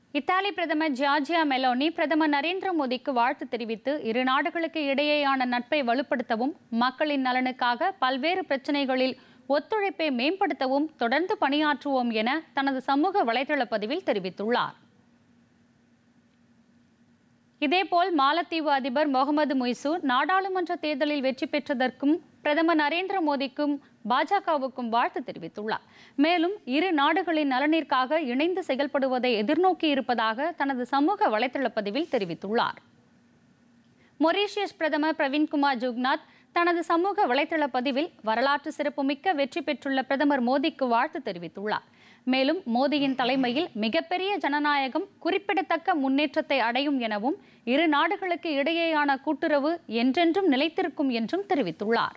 Italy பிரதமர் Giorgia Meloni பிரதமர் நரேந்திர மோடிக்கு வாழ்த்து தெரிவித்து இரு நாடுகளுக்கு இடையேயான நட்பை வலுப்படுத்தவும் மக்களின் நலனுக்காக பல்வேறு பிரச்சினைகளில் ஒத்துழைப்பை மேம்படுத்தவும் தொடர்ந்து பணியாற்றுவோம் என தனது சமூக வலைதள பதிவில் தெரிவித்துள்ளார். இதேபோல் மாலத்தீவு அதிபர் முகமது முய்சு நாடாளுமன்ற தேர்தலில் வெற்றி பெற்றதற்கும் பிரதமர் நரேந்திர மோடிக்கும் பாஜகவுக்கும் வாழ்த்து தெரிவித்துள்ளார். மேலும் இரு நாடுகளின் நலனிற்காக இணைந்து செயல்படுவதை எதிர்நோக்கி இருப்பதாக தனது சமூக வலைதள பதிவில் தெரிவித்துள்ளார். மொரீஷியஸ் பிரதமர் பிரவீன்குமார் ஜுக்நாத் தனது சமூக வலைதள பதிவில் வரலாற்று சிறப்புமிக்க வெற்றி பெற்றுள்ள பிரதமர் மோடிக்கு வாழ்த்து தெரிவித்துள்ளார். மேலும் மோடியின் தலைமையில் மிகப்பெரிய ஜனநாயகம் குறிப்பிடத்தக்க முன்னேற்றத்தை அடையும் எனவும் இரு நாடுகளுக்கு இடையேயான கூட்டுறவு என்றென்றும் நிலைத்திருக்கும் என்றும் தெரிவித்துள்ளார்.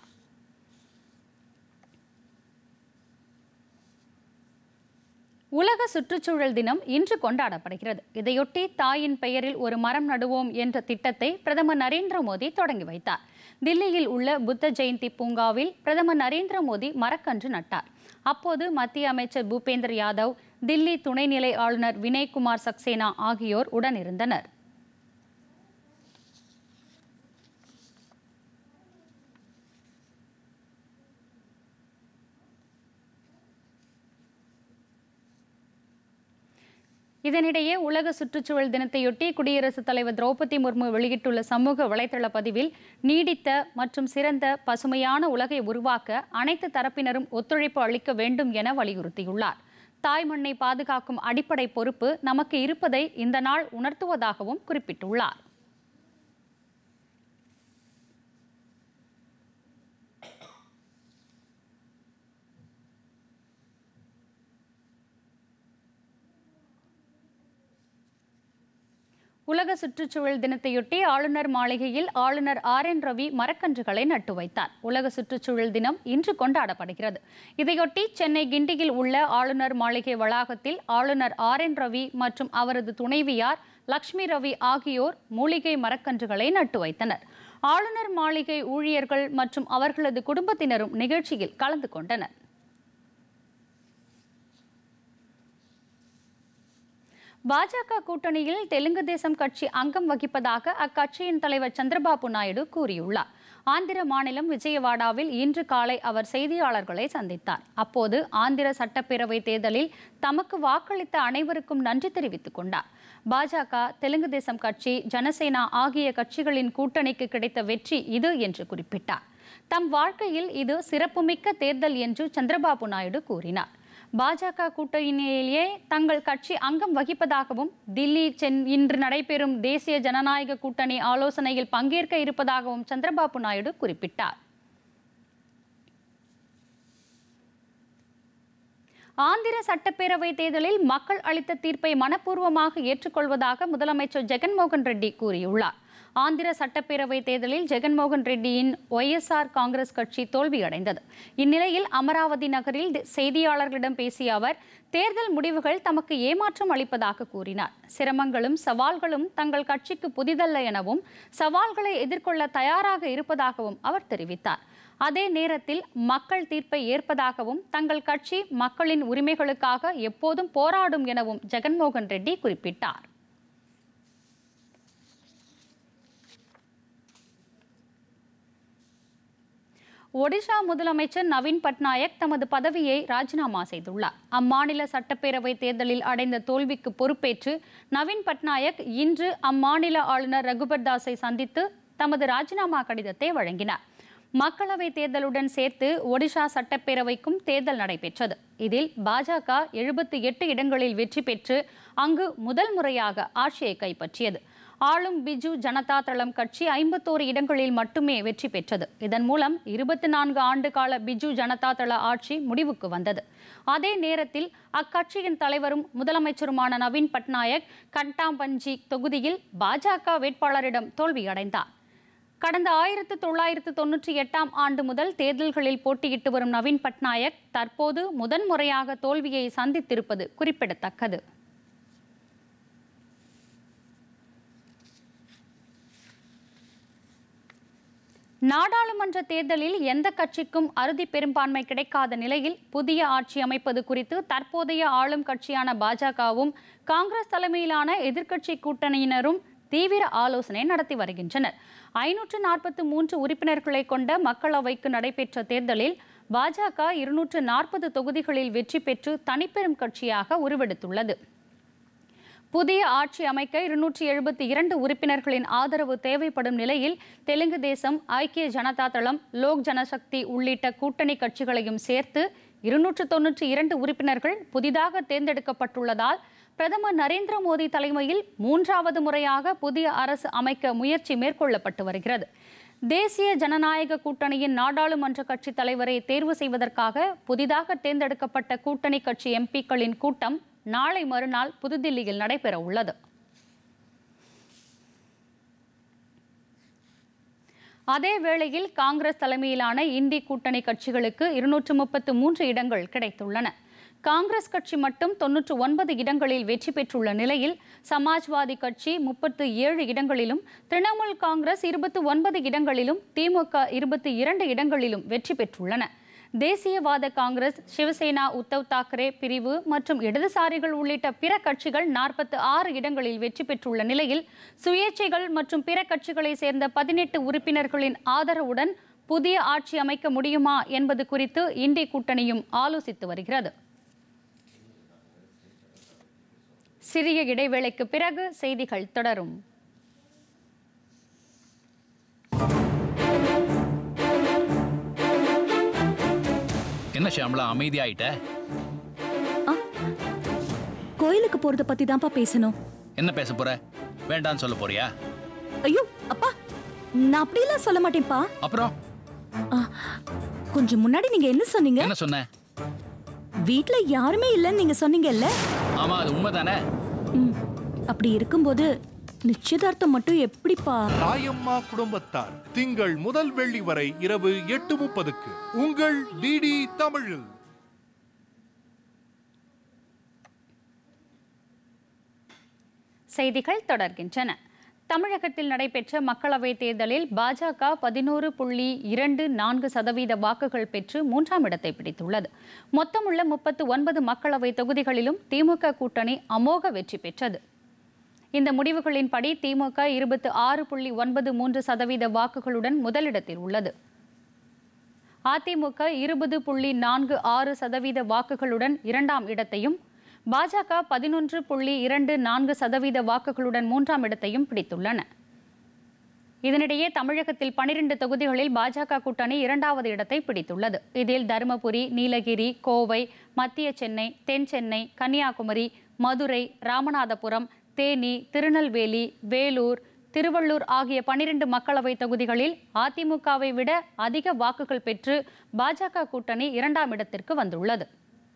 உலக சுற்றுச்சூழல் தினம் இன்று கொண்டாடப்படுகிறது. இதையொட்டி தாயின் பெயரில் ஒரு மரம் நடுவோம் என்ற திட்டத்தை பிரதமர் நரேந்திர மோடி தொடங்கி வைத்தார். தில்லியில் உள்ள புத்த ஜெயந்தி பூங்காவில் பிரதமர் நரேந்திர மோடி மரக்கன்று நட்டார். அப்போது மத்திய அமைச்சர் பூபேந்தர் யாதவ், தில்லி துணைநிலை ஆளுநர் வினய்குமார் சக்சேனா ஆகியோர் உடனிருந்தனர். இதனிடையே உலக சுற்றுச்சூழல் தினத்தையொட்டி குடியரசுத் தலைவர் திரௌபதி முர்மு வெளியிட்டுள்ள சமூக வலைதள பதிவில் நீடித்த மற்றும் சிறந்த பசுமையான உலகை உருவாக்க அனைத்து தரப்பினரும் ஒத்துழைப்பு அளிக்க வேண்டும் என வலியுறுத்தியுள்ளார். தாய் மண்ணை பாதுகாக்கும் அடிப்படை பொறுப்பு நமக்கு இருப்பதை இந்த நாள் உணர்த்துவதாகவும் குறிப்பிட்டுள்ளார். உலக சுற்றுச்சூழல் தினத்தையொட்டி ஆளுநர் மாளிகையில் ஆளுநர் RN ரவி மரக்கன்றுகளை நட்டு வைத்தார். உலக சுற்றுச்சூழல் தினம் இன்று கொண்டாடப்படுகிறது. இதையொட்டி சென்னை கிண்டியில் உள்ள ஆளுநர் மாளிகை வளாகத்தில் ஆளுநர் RN ரவி மற்றும் அவரது துணைவியார் லட்சுமி ரவி ஆகியோர் மூலிகை மரக்கன்றுகளை நட்டு வைத்தனர். ஆளுநர் மாளிகை ஊழியர்கள் மற்றும் அவர்களது குடும்பத்தினரும் நிகழ்ச்சியில் கலந்து கொண்டனர். பாஜக கூட்டணியில் தெலுங்கு தேசம் கட்சி அங்கம் வகிப்பதாக அக்கட்சியின் தலைவர் சந்திரபாபு நாயுடு கூறியுள்ளார். ஆந்திர மாநிலம் விஜயவாடாவில் இன்று காலை அவர் செய்தியாளர்களை சந்தித்தார். அப்போது ஆந்திர சட்டப்பேரவை தேர்தலில் தமக்கு வாக்களித்த அனைவருக்கும் நன்றி தெரிவித்துக் கொண்டார். பாஜக, தெலுங்கு தேசம் கட்சி, ஜனசேனா ஆகிய கட்சிகளின் கூட்டணிக்கு கிடைத்த வெற்றி இது என்று குறிப்பிட்டார். தம் வாழ்க்கையில் இது சிறப்புமிக்க தேர்தல் என்று சந்திரபாபு நாயுடு கூறினார். பாஜக கூட்டணியிலேயே தங்கள் கட்சி அங்கம் வகிப்பதாகவும் தில்லி இன்று நடைபெறும் தேசிய ஜனநாயக கூட்டணி ஆலோசனையில் பங்கேற்க இருப்பதாகவும் சந்திரபாபு நாயுடு குறிப்பிட்டார். ஆந்திர சட்டப்பேரவை தேர்தலில் மக்கள் அளித்த தீர்ப்பை மனப்பூர்வமாக ஏற்றுக்கொள்வதாக முதலமைச்சர் ஜெகன்மோகன் ரெட்டி கூறியுள்ளார். ஆந்திர சட்டப்பேரவை தேர்தலில் ஜெகன்மோகன் ரெட்டியின் YSR காங்கிரஸ் கட்சி தோல்வியடைந்தது. இந்நிலையில் அமராவதி நகரில் செய்தியாளர்களிடம் பேசிய அவர் தேர்தல் முடிவுகள் தமக்கு ஏமாற்றம் அளிப்பதாக கூறினார். சிரமங்களும் சவால்களும் தங்கள் கட்சிக்கு புதிதல்ல எனவும் சவால்களை எதிர்கொள்ள தயாராக இருப்பதாகவும் அவர் தெரிவித்தார். அதே நேரத்தில் மக்கள் தீர்ப்பை ஏற்பதாகவும் தங்கள் கட்சி மக்களின் உரிமைகளுக்காக எப்போதும் போராடும் எனவும் ஜெகன்மோகன் ரெட்டி குறிப்பிட்டார். ஒடிஷா முதலமைச்சர் நவீன் பட்நாயக் தமது பதவியை ராஜினாமா செய்துள்ளார். அம்மாநில சட்டப்பேரவை தேர்தலில் அடைந்த தோல்விக்கு பொறுப்பேற்று நவீன் பட்நாயக் இன்று அம்மாநில ஆளுநர் ரகுபர் தாஸை சந்தித்து தமது ராஜினாமா கடிதத்தை வழங்கினார். மக்களவை தேர்தலுடன் சேர்த்து ஒடிஷா சட்டப்பேரவைக்கும் தேர்தல் நடைபெற்றது. இதில் பாஜக 78 இடங்களில் வெற்றி பெற்று அங்கு முதல் முறையாக ஆட்சியை கைப்பற்றியது. ஆளும் பிஜு ஜனதா தளம் கட்சி 51 இடங்களில் மட்டுமே வெற்றி பெற்றது. இதன் மூலம் 24 ஆண்டு கால பிஜு ஜனதா தள ஆட்சி முடிவுக்கு வந்தது. அதே நேரத்தில் அக்கட்சியின் தலைவரும் முதலமைச்சருமான நவீன் பட்நாயக் கண்டாம்பஞ்சி தொகுதியில் பாஜக வேட்பாளரிடம் தோல்வியடைந்தார். கடந்த 1998ஆம் ஆண்டு முதல் தேர்தல்களில் போட்டியிட்டு வரும் நவீன் பட்நாயக் தற்போது முதன்முறையாக தோல்வியை சந்தித்திருப்பது குறிப்பிடத்தக்கது. நாடாளுமன்ற தேர்தலில் எந்த கட்சிக்கும் அறுதி பெரும்பான்மை கிடைக்காத நிலையில் புதிய ஆட்சி அமைப்பது குறித்து தற்போதைய ஆளும் கட்சியான பாஜகவும் காங்கிரஸ் தலைமையிலான எதிர்க்கட்சி கூட்டணியினரும் தீவிர ஆலோசனை நடத்தி வருகின்றனர். 543 உறுப்பினர்களை கொண்ட மக்களவைக்கு நடைபெற்ற தேர்தலில் பாஜக 240 தொகுதிகளில் வெற்றி பெற்று தனிப்பெரும் கட்சியாக உருவெடுத்துள்ளது. புதிய ஆட்சி அமைக்க 272 உறுப்பினர்களின் ஆதரவு தேவைப்படும் நிலையில் தெலுங்கு தேசம், ஐக்கிய ஜனதா தளம், லோக் ஜனசக்தி உள்ளிட்ட கூட்டணி கட்சிகளையும் சேர்த்து 292 உறுப்பினர்கள் புதிதாக தேர்ந்தெடுக்கப்பட்டுள்ளதால் பிரதமர் நரேந்திர மோடி தலைமையில் 3வது முறையாக புதிய அரசு அமைக்க முயற்சி மேற்கொள்ளப்பட்டு வருகிறது. தேசிய ஜனநாயக கூட்டணியின் நாடாளுமன்ற கட்சி தலைவரை தேர்வு செய்வதற்காக புதிதாக தேர்ந்தெடுக்கப்பட்ட கூட்டணி கட்சி எம்பிக்களின் கூட்டம் நாளை மறுநாள் புதுதில்லியில் நடைபெற உள்ளது. அதேவேளையில் காங்கிரஸ் தலைமையிலான இந்தி கூட்டணி கட்சிகளுக்கு 233 இடங்கள் கிடைத்துள்ளன. காங்கிரஸ் கட்சி மட்டும் 99 இடங்களில் வெற்றி பெற்றுள்ள நிலையில் சமாஜ்வாதி கட்சி 37 இடங்களிலும், திரிணாமுல் காங்கிரஸ் 29 இடங்களிலும், திமுக 22 இடங்களிலும் வெற்றி பெற்றுள்ளன. தேசியவாத காங்கிரஸ், சிவசேனா, உத்தவ் தாக்கரே பிரிவு மற்றும் இடதுசாரிகள் உள்ளிட்ட பிற கட்சிகள் 46 இடங்களில் வெற்றி பெற்றுள்ள நிலையில் சுயேட்சைகள் மற்றும் பிற கட்சிகளை சேர்ந்த 18 உறுப்பினர்களின் ஆதரவுடன் புதிய ஆட்சி அமைக்க முடியுமா என்பது குறித்து இந்தி கூட்டணியும் ஆலோசித்து வருகிறது. சிறிய இடைவேளைக்கு பிறகு செய்திகள் தொடரும். என்ன ஷாம்லா அமைதியாயிட்ட? கோயிலுக்கு போறத பத்தி தான்ப்பா பேசணும். என்ன பேச போற? வேண்டான்னு சொல்ல போறியா? ஐயோ அப்பா, நான் அப்படியெல்லாம் சொல்ல மாட்டேன்ப்பா. அப்புறம் கொஞ்சம் முன்னாடி நீங்க என்ன சொன்னீங்க? என்ன சொன்ன? வீட்ல யாருமே இல்லன்னு நீங்க சொன்னீங்கல்ல? ஆமா, அது உண்மைதானே. அப்படி இருக்கும்போது நிச்சயதார்த்தம் மட்டும் எப்படிப்பா? தாயம்மா குடும்பத்தார் திங்கள் முதல் வெள்ளி வரை இரவு 8:30க்கு உங்கள் டிடி தமிழில். செய்திகள் தொடர்கின்றன. தமிழகத்தில் நடைபெற்ற மக்களவைத் தேர்தலில் பாஜக 11.24% வாக்குகள் பெற்று 3ஆம் இடத்தை பிடித்துள்ளது. மொத்தமுள்ள 39 மக்களவை தொகுதிகளிலும் திமுக கூட்டணி அமோக வெற்றி பெற்றது. இந்த முடிவுகளின்படி திமுக 26.93% வாக்குகளுடன் முதலிடத்தில் உள்ளது. அதிமுக 20.46% வாக்குகளுடன் 2ஆம் இடத்தையும், பாஜக 11.24% வாக்குகளுடன் 3ஆம் இடத்தையும் பிடித்துள்ளன. இதனிடையே தமிழகத்தில் 12 தொகுதிகளில் பாஜக கூட்டணி 2வது இடத்தை பிடித்துள்ளது. இதில் தருமபுரி, நீலகிரி, கோவை, மத்திய சென்னை, தென் சென்னை, கன்னியாகுமரி, மதுரை, ராமநாதபுரம், தேனி, திருநெல்வேலி, வேலூர், திருவள்ளூர் ஆகிய 12 மக்களவை தொகுதிகளில் அதிமுகவை விட அதிக வாக்குகள் பெற்று பாஜக கூட்டணி 2ஆம் இடத்திற்கு வந்துள்ளது.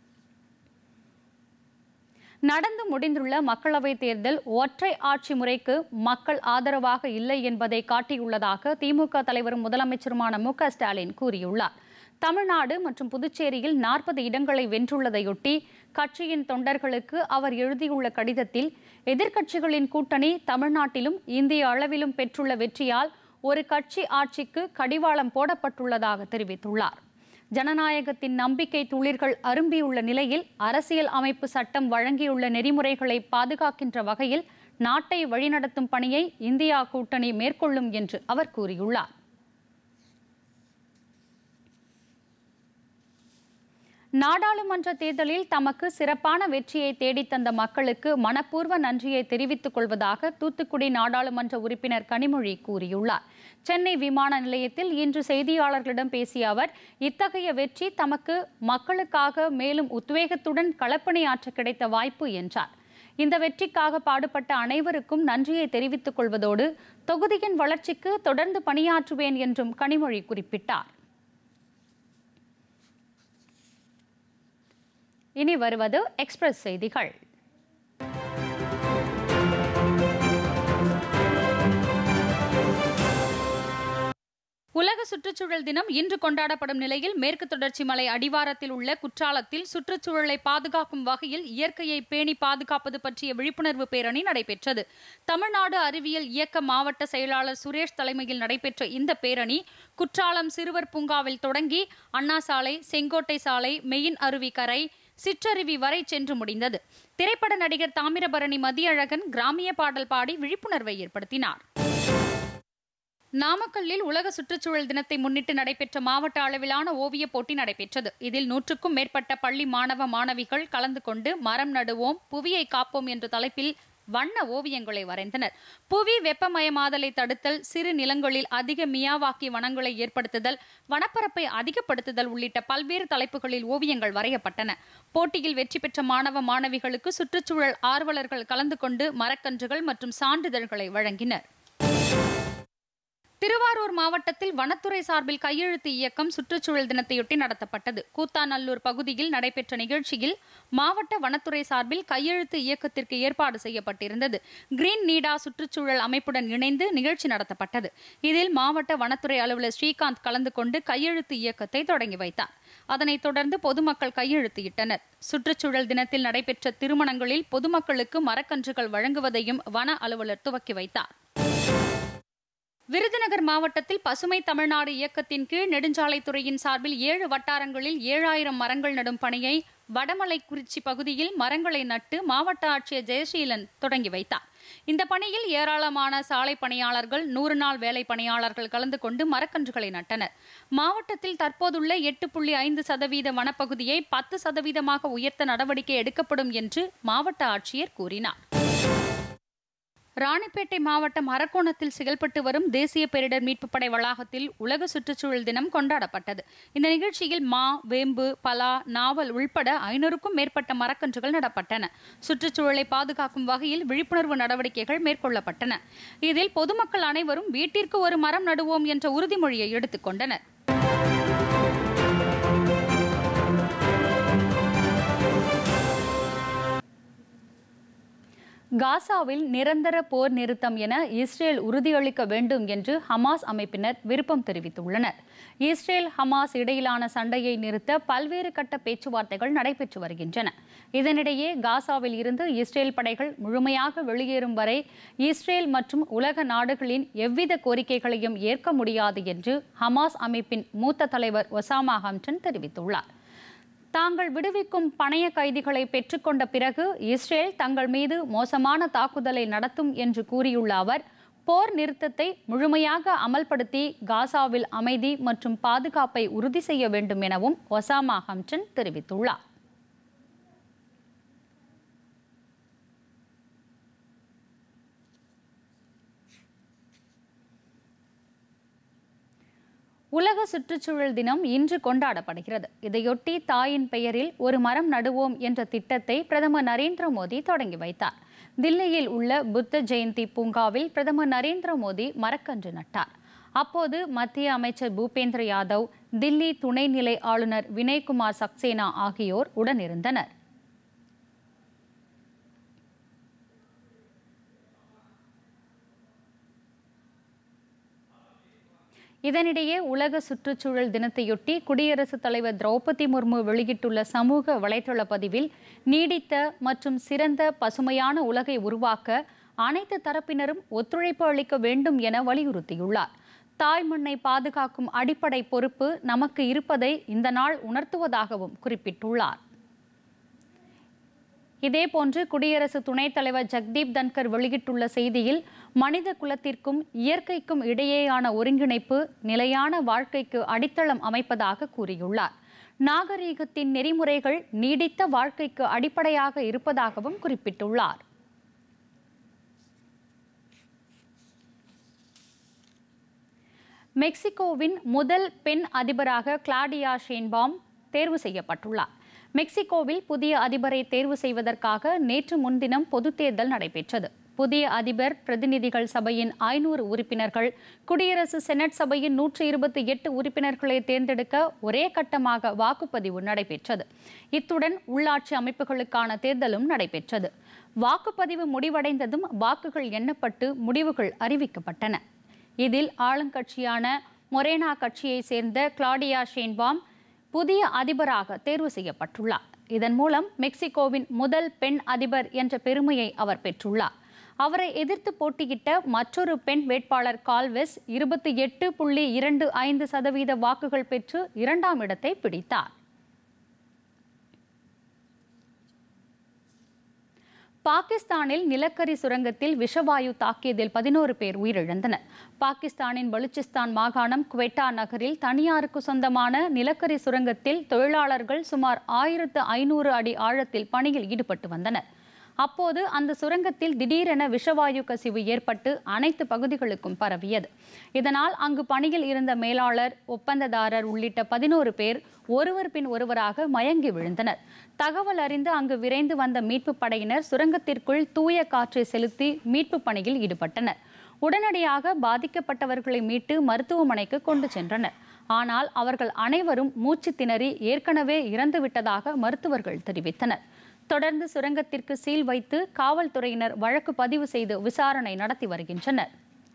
நடந்து முடிந்துள்ள மக்களவைத் தேர்தல் ஒற்றை ஆட்சி முறைக்கு மக்கள் ஆதரவாக இல்லை என்பதை காட்டியுள்ளதாக திமுக தலைவரும் முதலமைச்சருமான மு.க. ஸ்டாலின் கூறியுள்ளார். தமிழ்நாடு மற்றும் புதுச்சேரியில் 40 இடங்களை வென்றுள்ளதையொட்டி கட்சியின் தொண்டர்களுக்கு அவர் எழுதியுள்ள கடிதத்தில் எதிர்க்கட்சிகளின் கூட்டணி தமிழ்நாட்டிலும் இந்திய அளவிலும் பெற்றுள்ள வெற்றியால் ஒரு கட்சி ஆட்சிக்கு கடிவாளம் போடப்பட்டுள்ளதாக தெரிவித்துள்ளார். ஜனநாயகத்தின் நம்பிக்கை துளிர்கள் அரும்பியுள்ள நிலையில் அரசியல் அமைப்பு சட்டம் வழங்கியுள்ள நெறிமுறைகளை பாதுகாக்கின்ற வகையில் நாட்டை வழிநடத்தும் பணியை இந்தியா கூட்டணி மேற்கொள்ளும் என்று அவர் கூறியுள்ளார். நாடாளுமன்ற தேர்தலில் தமக்கு சிறப்பான வெற்றியை தேடித்தந்த மக்களுக்கு மனப்பூர்வ நன்றியை தெரிவித்துக் கொள்வதாக தூத்துக்குடி நாடாளுமன்ற உறுப்பினர் கனிமொழி கூறியுள்ளார். சென்னை விமான நிலையத்தில் இன்று செய்தியாளர்களிடம் பேசிய அவர், இத்தகைய வெற்றி தமக்கு மக்களுக்காக மேலும் உத்வேகத்துடன் களப்பணியாற்ற கிடைத்த வாய்ப்பு என்றார். இந்த வெற்றிக்காக பாடுபட்ட அனைவருக்கும் நன்றியை தெரிவித்துக் கொள்வதோடு தொகுதியின் வளர்ச்சிக்கு தொடர்ந்து பணியாற்றுவேன் என்றும் கனிமொழி குறிப்பிட்டார். இனி வருவது எக்ஸ்பிரஸ் செய்திகள். உலக சுற்றுச்சூழல் தினம் இன்று கொண்டாடப்படும் நிலையில் மேற்கு தொடர்ச்சி மலை அடிவாரத்தில் உள்ள குற்றாலத்தில் சுற்றுச்சூழலை பாதுகாக்கும் வகையில் இயற்கையை பேணி பாதுகாப்பது பற்றிய விழிப்புணர்வு பேரணி நடைபெற்றது. தமிழ்நாடு அறிவியல் இயக்க மாவட்ட செயலாளர் சுரேஷ் தலைமையில் நடைபெற்ற இந்த பேரணி குற்றாலம் சிறுவர் பூங்காவில் தொடங்கி அண்ணா சாலை, செங்கோட்டை சாலை, மெயின் அருவி கரை, சிற்றருவி வரை சென்று முடிந்தது. திரைப்பட நடிகர் தாமிரபரணி மதியழகன் கிராமிய பாடல் பாடி விழிப்புணர்வை ஏற்படுத்தினார். நாமக்கல்லில் உலக சுற்றுச்சூழல் தினத்தை முன்னிட்டு நடைபெற்ற மாவட்ட அளவிலான ஓவியப் போட்டி நடைபெற்றது. இதில் 100க்கும் மேற்பட்ட பள்ளி மாணவ மாணவிகள் கலந்து கொண்டு மரம் நடுவோம், புவியை காப்போம் என்ற தலைப்பில் வண்ண ஓவியங்களை வரைந்தனர். புவி வெப்பமயமாதலை தடுத்தல், சிறு நிலங்களில் அதிக மியாவாக்கி வனங்களை ஏற்படுத்துதல், வனப்பரப்பை அதிகப்படுத்துதல் உள்ளிட்ட பல்வேறு தலைப்புகளில் ஓவியங்கள் வரையப்பட்டன. போட்டியில் வெற்றி பெற்ற மாணவ மாணவிகளுக்கு சுற்றுச்சூழல் ஆர்வலர்கள் கலந்து கொண்டு மரக்கன்றுகள் மற்றும் சான்றிதழ்களை வழங்கினர். திருவாரூர் மாவட்டத்தில் வனத்துறை சார்பில் கையெழுத்து இயக்கம் சுற்றுச்சூழல் தினத்தையொட்டி நடத்தப்பட்டது. கூத்தாநல்லூர் பகுதியில் நடைபெற்ற நிகழ்ச்சியில் மாவட்ட வனத்துறை சார்பில் கையெழுத்து இயக்கத்திற்கு ஏற்பாடு செய்யப்பட்டிருந்தது. கிரீன் நீடா சுற்றுச்சூழல் அமைப்புடன் இணைந்து நிகழ்ச்சி நடத்தப்பட்டது. இதில் மாவட்ட வனத்துறை அலுவலர் ஸ்ரீகாந்த் கலந்து கொண்டு கையெழுத்து இயக்கத்தை தொடங்கி வைத்தார். அதனைத் தொடர்ந்து பொதுமக்கள் கையெழுத்திட்டனர். சுற்றுச்சூழல் தினத்தில் நடைபெற்ற திருமணங்களில் பொதுமக்களுக்கு மரக்கன்றுகள் வழங்குவதையும் வன அலுவலர் துவக்கி வைத்தார். விருதுநகர் மாவட்டத்தில் பசுமை தமிழ்நாடு இயக்கத்தின் கீழ் நெடுஞ்சாலைத்துறையின் சார்பில் 7 வட்டாரங்களில் 7000 மரங்கள் நடும் பணியை வடமலைக்குறிச்சி பகுதியில் மரங்களை நட்டு மாவட்ட ஆட்சியர் ஜெயசீலன் தொடங்கி வைத்தார். இந்த பணியில் ஏராளமான சாலை பணியாளர்கள், 100 நாள் வேலை பணியாளர்கள் கலந்து கொண்டு மரக்கன்றுகளை நட்டனர். மாவட்டத்தில் தற்போதுள்ள 8.5% வனப்பகுதியை 10% உயர்த்த நடவடிக்கை எடுக்கப்படும் என்று மாவட்ட ஆட்சியர் கூறினார். ராணிப்பேட்டை மாவட்டம் அரக்கோணத்தில் செயல்பட்டு வரும் தேசிய பேரிடர் மீட்புப் படை வளாகத்தில் உலக சுற்றுச்சூழல் தினம் கொண்டாடப்பட்டது. இந்த நிகழ்ச்சியில் மா, வேம்பு, பலா, நாவல் உள்பட 500க்கும் மேற்பட்ட மரக்கன்றுகள் நடப்பட்டன. சுற்றுச்சூழலை பாதுகாக்கும் வகையில் விழிப்புணர்வு நடவடிக்கைகள் மேற்கொள்ளப்பட்டன. இதில் பொதுமக்கள் அனைவரும் வீட்டிற்கு ஒரு மரம் நடுவோம் என்ற உறுதிமொழியை எடுத்துக் கொண்டனர். காசாவில் நிரந்தர போர் நிறுத்தம் என இஸ்ரேல் உறுதியளிக்க வேண்டும் என்று ஹமாஸ் அமைப்பினர் விருப்பம் தெரிவித்துள்ளனர். இஸ்ரேல் ஹமாஸ் இடையிலான சண்டையை நிறுத்த பல்வேறு கட்ட பேச்சுவார்த்தைகள் நடைபெற்று வருகின்றன. இதனிடையே காசாவில் இருந்து இஸ்ரேல் படைகள் முழுமையாக வெளியேறும் வரை இஸ்ரேல் மற்றும் உலக நாடுகளின் எவ்வித கோரிக்கைகளையும் ஏற்க முடியாது என்று ஹமாஸ் அமைப்பின் மூத்த தலைவர் ஒசாமா ஹம்டன் தெரிவித்துள்ளார். தாங்கள் விடுவிக்கும் பணைய கைதிகளை பெற்றுக்கொண்ட பிறகு இஸ்ரேல் தங்கள் மீது மோசமான தாக்குதலை நடத்தும் என்று கூறியுள்ள அவர், போர் நிறுத்தத்தை முழுமையாக அமல்படுத்தி காசாவில் அமைதி மற்றும் பாதுகாப்பை உறுதி செய்ய வேண்டும் எனவும் ஒசாமா ஹம்டன் தெரிவித்துள்ளார். உலக சுற்றுச்சூழல் தினம் இன்று கொண்டாடப்படுகிறது. இதையொட்டி தாயின் பெயரில் ஒரு மரம் நடுவோம் என்ற திட்டத்தை பிரதமர் நரேந்திர மோடி தொடங்கி வைத்தார். தில்லியில் உள்ள புத்த ஜெயந்தி பூங்காவில் பிரதமர் நரேந்திர மோடி மரக்கன்று நட்டார். அப்போது மத்திய அமைச்சர் பூபேந்திர யாதவ், தில்லி துணைநிலை ஆளுநர் வினய்குமார் சக்சேனா ஆகியோர் உடனிருந்தனர். இதனிடையே உலக சுற்றுச்சூழல் தினத்தையொட்டி குடியரசுத் தலைவர் திரௌபதி முர்மு வெளியிட்டுள்ள சமூக வலைதள பதிவில், நீடித்த மற்றும் சிறந்த பசுமையான உலகை உருவாக்க அனைத்து தரப்பினரும் ஒத்துழைப்பு அளிக்க வேண்டும் என வலியுறுத்தியுள்ளார். தாய் மண்ணை பாதுகாக்கும் அடிப்படை பொறுப்பு நமக்கு இருப்பதை இந்த நாள் உணர்த்துவதாகவும் குறிப்பிட்டுள்ளார். இதேபோன்று குடியரசு துணைத் தலைவர் ஜெகதீப் தன்கர் வெளியிட்டுள்ள செய்தியில், மனித குலத்திற்கும் இயற்கைக்கும் இடையேயான ஒருங்கிணைப்பு நிலையான வாழ்க்கைக்கு அடித்தளம் அமைப்பதாக கூறியுள்ளார். நாகரீகத்தின் நெறிமுறைகள் நீடித்த வாழ்க்கைக்கு அடிப்படையாக இருப்பதாகவும் குறிப்பிட்டுள்ளார். மெக்சிகோவின் முதல் பெண் அதிபராக கிளாடியா ஷேன்பாம் தேர்வு செய்யப்பட்டுள்ளார். மெக்சிகோவில் புதிய அதிபரை தேர்வு செய்வதற்காக நேற்று முன்தினம் பொதுத் தேர்தல் நடைபெற்றது. புதிய அதிபர் பிரதிநிதிகள் சபையின் 500 உறுப்பினர்கள், குடியரசு செனட் சபையின் 128 உறுப்பினர்களை தேர்ந்தெடுக்க ஒரே கட்டமாக வாக்குப்பதிவு நடைபெற்றது. இத்துடன் உள்ளாட்சி அமைப்புகளுக்கான தேர்தலும் நடைபெற்றது. வாக்குப்பதிவு முடிவடைந்ததும் வாக்குகள் எண்ணப்பட்டு முடிவுகள் அறிவிக்கப்பட்டன. இதில் ஆளுங்கட்சியான மொரேனா கட்சியை சேர்ந்த கிளாடியா ஷேன்பாம் புதிய அதிபராக தேர்வு செய்யப்பட்டுள்ளார். இதன் மூலம் மெக்சிகோவின் முதல் பெண் அதிபர் என்ற பெருமையை அவர் பெற்றுள்ளார். அவரை எதிர்த்து போட்டியிட்ட மற்றொரு பெண் வேட்பாளர் கால்வெஸ் 28.25% வாக்குகள் பெற்று 2ஆம் இடத்தை பிடித்தார். பாகிஸ்தானில் நிலக்கரி சுரங்கத்தில் விஷவாயு தாக்கியதில் 11 பேர் உயிரிழந்தனர். பாகிஸ்தானின் பலுச்சிஸ்தான் மாகாணம் குவெட்டா நகரில் தனியாருக்கு சொந்தமான நிலக்கரி சுரங்கத்தில் தொழிலாளர்கள் சுமார் 1500 அடி ஆழத்தில் பணியில் ஈடுபட்டு வந்தனர். அப்போது அந்த சுரங்கத்தில் திடீரென விஷவாயு கசிவு ஏற்பட்டு அனைத்து பகுதிகளுக்கும் பரவியது. இதனால் அங்கு பணியில் இருந்த மேலாளர், ஒப்பந்ததாரர் உள்ளிட்ட 11 பேர் ஒருவர் பின் ஒருவராக மயங்கி விழுந்தனர். தகவல் அறிந்து அங்கு விரைந்து வந்த மீட்பு படையினர் சுரங்கத்திற்குள் தூய காற்றை செலுத்தி மீட்பு பணியில் ஈடுபட்டனர். உடனடியாக பாதிக்கப்பட்டவர்களை மீட்டு மருத்துவமனைக்கு கொண்டு சென்றனர். ஆனால் அவர்கள் அனைவரும் மூச்சு திணறி ஏற்கனவே இறந்துவிட்டதாக மருத்துவர்கள் தெரிவித்தனர். தொடர்ந்து சுரங்கத்திற்கு சீல் வைத்து காவல்துறையினர் வழக்கு பதிவு செய்து விசாரணை நடத்தி வருகின்றனர்.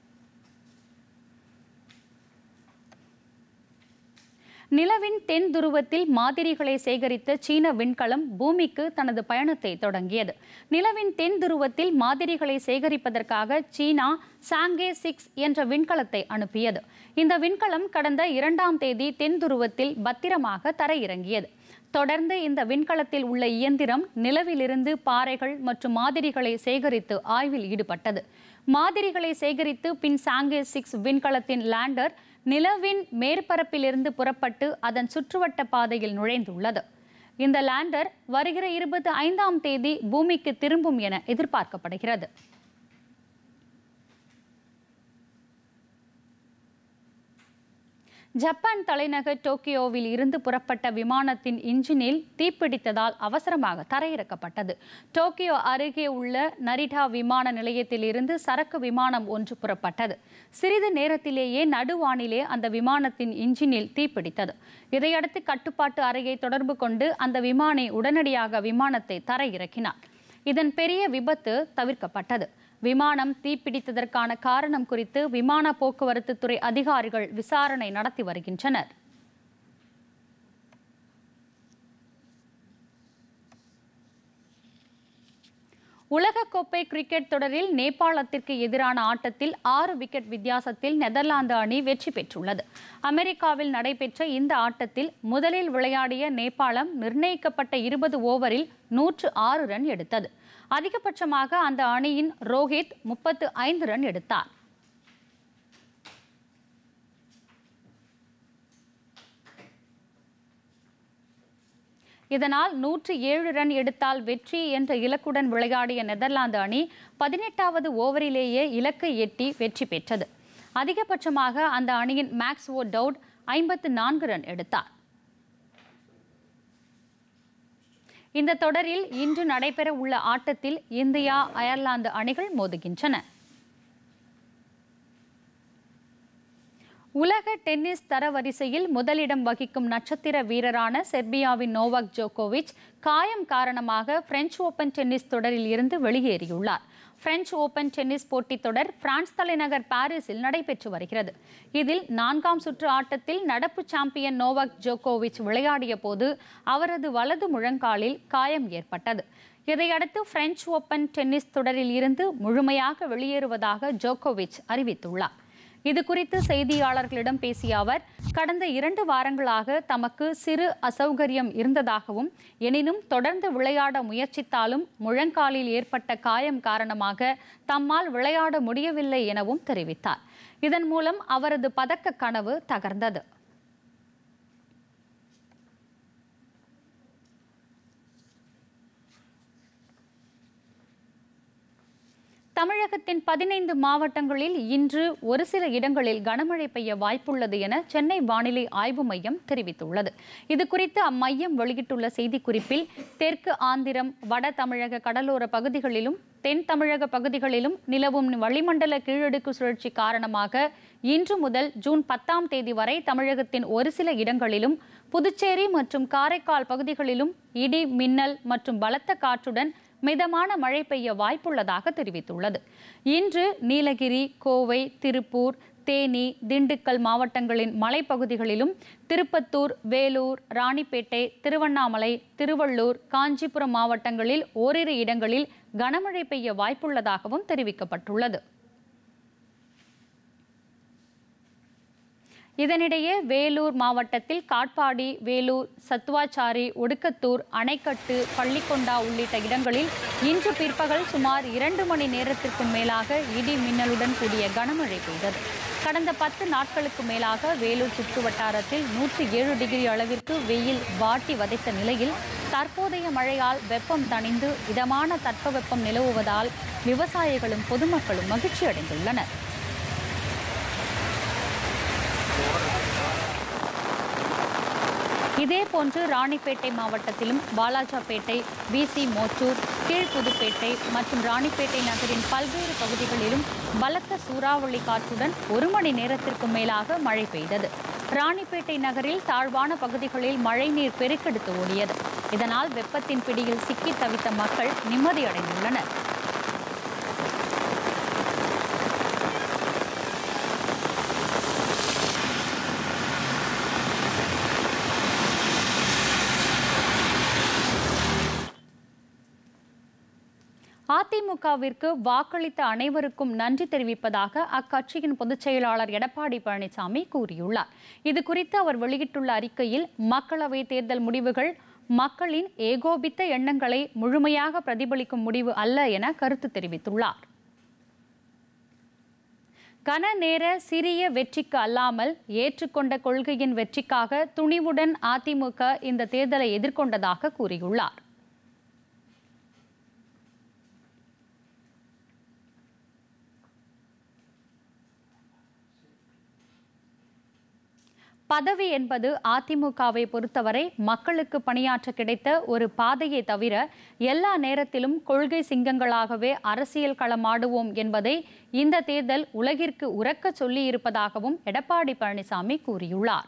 நிலவின் தென் துருவத்தில் மாதிரிகளை சேகரித்த சீன விண்கலம் பூமிக்கு தனது பயணத்தை தொடங்கியது. நிலவின் தென் துருவத்தில் மாதிரிகளை சேகரிப்பதற்காக சீனா சாங்கே 6 என்ற விண்கலத்தை அனுப்பியது. இந்த விண்கலம் கடந்த 2ஆம் தேதி தென் துருவத்தில் பத்திரமாக தரையிறங்கியது. தொடர்ந்து இந்த விண்கலத்தில் உள்ள இயந்திரம் நிலவிலிருந்து பாறைகள் மற்றும் மாதிரிகளை சேகரித்து ஆய்வில் ஈடுபட்டது. மாதிரிகளை சேகரித்து பின் சாங்கே 6 விண்கலத்தின் லேண்டர் நிலவின் மேற்பரப்பிலிருந்து புறப்பட்டு அதன் சுற்றுவட்ட பாதையில் நுழைந்துள்ளது. இந்த லேண்டர் வருகிற 25ஆம் தேதி பூமிக்கு திரும்பும் என எதிர்பார்க்கப்படுகிறது. ஜப்பான் தலைநகர் டோக்கியோவில் இருந்து புறப்பட்ட விமானத்தின் இன்ஜினில் தீப்பிடித்ததால் அவசரமாக தரையிறக்கப்பட்டது. டோக்கியோ அருகே உள்ள நரிடா விமான நிலையத்தில் இருந்து சரக்கு விமானம் ஒன்று புறப்பட்டது. சிறிது நேரத்திலேயே நடுவானிலே அந்த விமானத்தின் இன்ஜினில் தீப்பிடித்தது. இதையடுத்து கட்டுப்பாட்டு அறையை தொடர்பு கொண்டு அந்த விமானி உடனடியாக விமானத்தை தரையிறக்கினார். இதன் பெரிய விபத்து தவிர்க்கப்பட்டது. விமானம் தீப்பிடித்ததற்கான காரணம் குறித்து விமான போக்குவரத்து துறை அதிகாரிகள் விசாரணை நடத்தி வருகின்றனர். உலகக்கோப்பை கிரிக்கெட் தொடரில் நேபாளத்திற்கு எதிரான ஆட்டத்தில் 6 விக்கெட் வித்தியாசத்தில் நெதர்லாந்து அணி வெற்றி பெற்றுள்ளது. அமெரிக்காவில் நடைபெற்ற இந்த ஆட்டத்தில் முதலில் விளையாடிய நேபாளம் நிர்ணயிக்கப்பட்ட 20 ஓவரில் 106 ரன் எடுத்தது. அதிகபட்சமாக அந்த அணியின் ரோஹித் 35 ரன் எடுத்தார். இதனால் 107 ரன் எடுத்தால் வெற்றி என்ற இலக்குடன் விளையாடிய நெதர்லாந்து அணி 18வது ஓவரிலேயே இலக்கை எட்டி வெற்றி பெற்றது. அதிகபட்சமாக அந்த அணியின் மேக்ஸ்வோ டவுட் 54 ரன் எடுத்தார். இந்த தொடரில் இன்று நடைபெற உள்ள ஆட்டத்தில் இந்தியா, அயர்லாந்து அணிகள் மோதுகின்றன. உலக டென்னிஸ் தரவரிசையில் முதலிடம் வகிக்கும் நட்சத்திர வீரரான செர்பியாவின் நோவாக் ஜோகோவிச் காயம் காரணமாக பிரெஞ்சு ஓபன் டென்னிஸ் தொடரில் இருந்து வெளியேறியுள்ளார். பிரெஞ்சு ஓபன் டென்னிஸ் போட்டித் தொடர் பிரான்ஸ் தலைநகர் பாரிஸில் நடைபெற்று வருகிறது. இதில் 4ஆம் சுற்று ஆட்டத்தில் நடப்பு சாம்பியன் நோவாக் ஜோகோவிச் விளையாடிய போது அவரது வலது முழங்காலில் காயம் ஏற்பட்டது. இதையடுத்து பிரெஞ்சு ஓபன் டென்னிஸ் தொடரில் இருந்து முழுமையாக வெளியேறுவதாக ஜோகோவிச் அறிவித்துள்ளார். இது குறித்து செய்தியாளர்களிடம் பேசிய அவர், கடந்த 2 வாரங்களாக தமக்கு சிறு அசௌகரியம் இருந்ததாகவும், எனினும் தொடர்ந்து விளையாட முயற்சித்தாலும் முழங்காலில் ஏற்பட்ட காயம் காரணமாக தம்மால் விளையாட முடியவில்லை எனவும் தெரிவித்தார். இதன் மூலம் அவரது பதக்க கனவு தகர்ந்தது. தமிழகத்தின் 15 மாவட்டங்களில் இன்று ஒரு சில இடங்களில் கனமழை பெய்ய வாய்ப்புள்ளது என சென்னை வானிலை ஆய்வு மையம் தெரிவித்துள்ளது. இதுகுறித்து அம்மையம் வெளியிட்டுள்ள செய்திக்குறிப்பில், தெற்கு ஆந்திரம், வட தமிழக கடலோர பகுதிகளிலும் தென் தமிழக பகுதிகளிலும் நிலவும் வளிமண்டல கீழடுக்கு சுழற்சி காரணமாக இன்று முதல் ஜூன் 10ஆம் தேதி வரை தமிழகத்தின் ஒரு சில இடங்களிலும், புதுச்சேரி மற்றும் காரைக்கால் பகுதிகளிலும் இடி, மின்னல் மற்றும் பலத்த காற்றுடன் மிதமான மழை பெய்ய வாய்ப்புள்ளதாக தெரிவித்துள்ளது. இன்று நீலகிரி, கோவை, திருப்பூர், தேனி, திண்டுக்கல் மாவட்டங்களின் மலைப்பகுதிகளிலும், திருப்பத்தூர், வேலூர், ராணிப்பேட்டை, திருவண்ணாமலை, திருவள்ளூர், காஞ்சிபுரம் மாவட்டங்களில் ஓரிரு இடங்களில் கனமழை பெய்ய வாய்ப்புள்ளதாகவும் தெரிவிக்கப்பட்டுள்ளது. இதனிடையே வேலூர் மாவட்டத்தில் காட்பாடி, வேலூர், சத்துவாச்சாரி, ஒடுக்கத்தூர், அணைக்கட்டு, பள்ளிக்கொண்டா உள்ளிட்ட இடங்களில் இன்று பிற்பகல் சுமார் 2 மணி நேரத்திற்கும் மேலாக இடி மின்னலுடன் கூடிய கனமழை பெய்தது. கடந்த 10 நாட்களுக்கு மேலாக வேலூர் சுற்றுவட்டாரத்தில் 107 டிகிரி அளவிற்கு வெயில் வாட்டி வதைத்த நிலையில் தற்போதைய மழையால் வெப்பம் தணிந்து இதமான தட்பவெப்பம் நிலவுவதால் விவசாயிகளும் பொதுமக்களும் மகிழ்ச்சி அடைந்துள்ளனர். இதேபோன்று ராணிப்பேட்டை மாவட்டத்திலும் வாலாஜாபேட்டை, பிசி மோச்சூர், கீழ்புதுப்பேட்டை மற்றும் ராணிப்பேட்டை நகரின் பல்வேறு பகுதிகளிலும் பலத்த சூறாவளி காற்றுடன் 1 மணி நேரத்திற்கும் மேலாக மழை பெய்தது. ராணிப்பேட்டை நகரில் தாழ்வான பகுதிகளில் மழைநீர் பெருக்கெடுத்து ஓடியது. இதனால் வெப்பத்தின் பிடியில் சிக்கி தவித்த மக்கள் நிம்மதியடைந்துள்ளனர். அதிமுகவிற்கு வாக்களித்த அனைவருக்கும் நன்றி தெரிவிப்பதாக அக்கட்சியின் பொதுச் செயலாளர் எடப்பாடி பழனிசாமி கூறியுள்ளார். இதுகுறித்து அவர் வெளியிட்டுள்ள அறிக்கையில், மக்களவை தேர்தல் முடிவுகள் மக்களின் ஏகோபித்த எண்ணங்களை முழுமையாக பிரதிபலிக்கும் முடிவு அல்ல என கருத்து தெரிவித்துள்ளார். கன நேர சிறிய வெற்றிக்கு அல்லாமல் ஏற்றுக்கொண்ட கொள்கையின் வெற்றிக்காக துணிவுடன் அதிமுக இந்த தேர்தலை எதிர்கொண்டதாக கூறியுள்ளார். பதவி என்பது அதிமுகவை பொறுத்தவரை மக்களுக்கு பணியாற்ற கிடைத்த ஒரு பாதையை தவிர எல்லா நேரத்திலும் கொள்கை சிங்கங்களாகவே அரசியல் களமாடுவோம் என்பதை இந்த தேர்தல் உலகிற்கு உரக்க சொல்லியிருப்பதாகவும் எடப்பாடி பழனிசாமி கூறியுள்ளார்.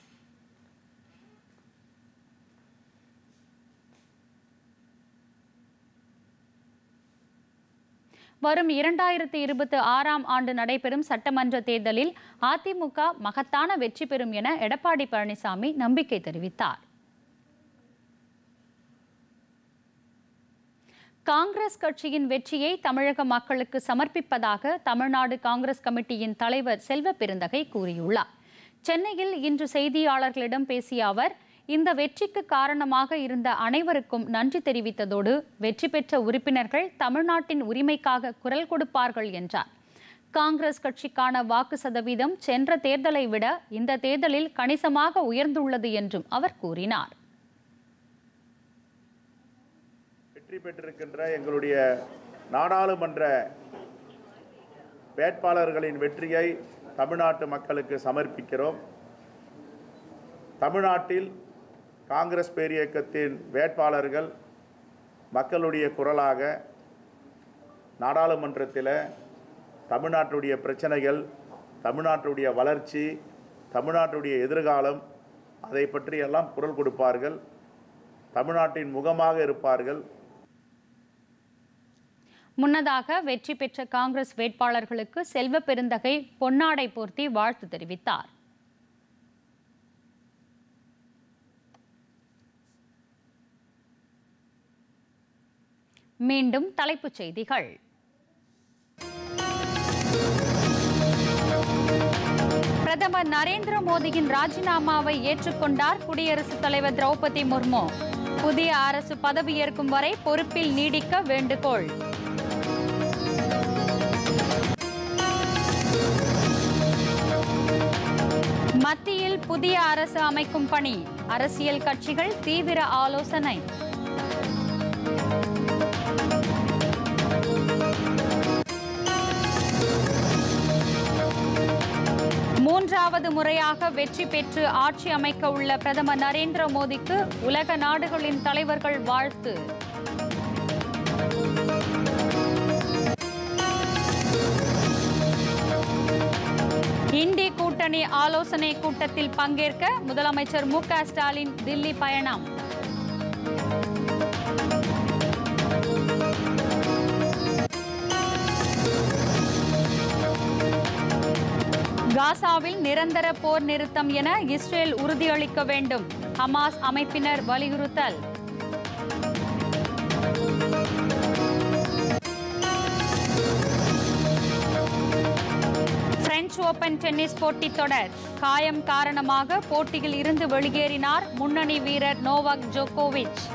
வரும் 2026ஆம் ஆண்டு நடைபெறும் சட்டமன்ற தேர்தலில் அதிமுக மகத்தான வெற்றி பெறும் என எடப்பாடி பழனிசாமி நம்பிக்கை தெரிவித்தார். காங்கிரஸ் கட்சியின் வெற்றியை தமிழக மக்களுக்கு சமர்ப்பிப்பதாக தமிழ்நாடு காங்கிரஸ் கமிட்டியின் தலைவர் செல்வ பெருந்தகை கூறியுள்ளார். சென்னையில் இன்று செய்தியாளர்களிடம் பேசிய அவர், இந்த வெற்றிக்கு காரணமாக இருந்த அனைவருக்கும் நன்றி தெரிவித்ததோடு வெற்றி பெற்ற உறுப்பினர்கள் தமிழ்நாட்டின் உரிமைக்காக குரல் கொடுப்பார்கள் என்றார். காங்கிரஸ் கட்சிக்கான வாக்கு சதவீதம் சென்ற தேர்தலை விட இந்த தேர்தலில் கணிசமாக உயர்ந்துள்ளது என்றும் அவர் கூறினார். வெற்றி பெற்றிருக்கின்ற எங்களுடைய நாடாளுமன்ற வேட்பாளர்களின் வெற்றியை தமிழ்நாட்டு மக்களுக்கு சமர்ப்பிக்கிறோம். தமிழ்நாட்டில் காங்கிரஸ் பேரியக்கத்தின் வேட்பாளர்கள் மக்களுடைய குரலாக நாடாளுமன்றத்தில் தமிழ்நாட்டுடைய பிரச்சனைகள், தமிழ்நாட்டுடைய வளர்ச்சி, தமிழ்நாட்டுடைய எதிர்காலம், அதை பற்றியெல்லாம் குரல் கொடுப்பார்கள். தமிழ்நாட்டின் முகமாக இருப்பார்கள். முன்னதாக வெற்றி பெற்ற காங்கிரஸ் வேட்பாளர்களுக்கு செல்வ பெருந்தகை பொன்னாடை போர்த்தி வாழ்த்து தெரிவித்தார். மீண்டும் தலைப்புச் செய்திகள். பிரதமர் நரேந்திர மோடியின் ராஜினாமாவை ஏற்றுக்கொண்டார் குடியரசுத் தலைவர் திரௌபதி முர்மு. புதிய அரசு பதவியேற்கும் வரை பொறுப்பில் நீடிக்க வேண்டுகோள். மத்தியில் புதிய அரசு அமைக்கும் பணி, அரசியல் கட்சிகள் தீவிர ஆலோசனை. மூன்றாவது முறையாக வெற்றி பெற்று ஆட்சி அமைக்க உள்ள பிரதமர் நரேந்திர மோடிக்கு உலக நாடுகளின் தலைவர்கள் வாழ்த்து. இந்தி கூட்டணி ஆலோசனை கூட்டத்தில் பங்கேற்க முதலமைச்சர் மு.க. ஸ்டாலின் தில்லி பயணம். காசாவில் நிரந்தர போர் நிறுத்தம் என இஸ்ரேல் உறுதியளிக்க வேண்டும். ஹமாஸ் அமைப்பினர் வலியுறுத்தல். பிரெஞ்சு ஓபன் டென்னிஸ் போட்டித் தொடர். காயம் காரணமாக போட்டியில் இருந்து வெளியேறினார் முன்னணி வீரர் நோவாக் ஜோகோவிச்.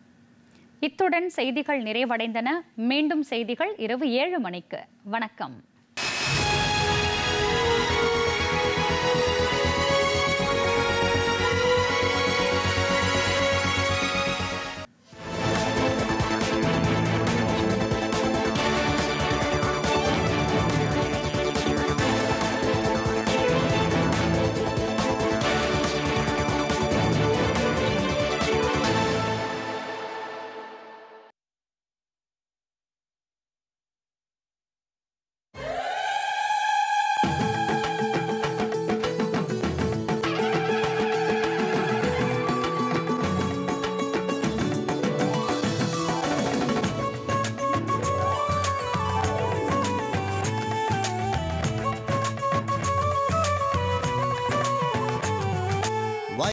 இத்துடன் செய்திகள் நிறைவடைந்தன. மீண்டும் செய்திகள் இரவு 7 மணிக்கு. வணக்கம்.